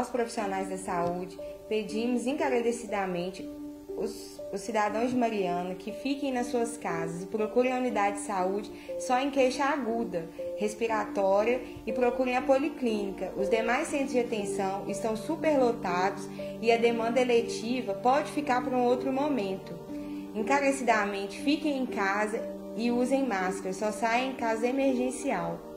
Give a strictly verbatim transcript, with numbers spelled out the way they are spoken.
nós, profissionais da saúde, pedimos encarecidamente os, os cidadãos de Mariana que fiquem nas suas casas e procurem a unidade de saúde só em queixa aguda, respiratória e procurem a policlínica. Os demais centros de atenção estão superlotados e a demanda eletiva pode ficar para um outro momento. Encarecidamente, fiquem em casa e usem máscara, só saiam em caso emergencial.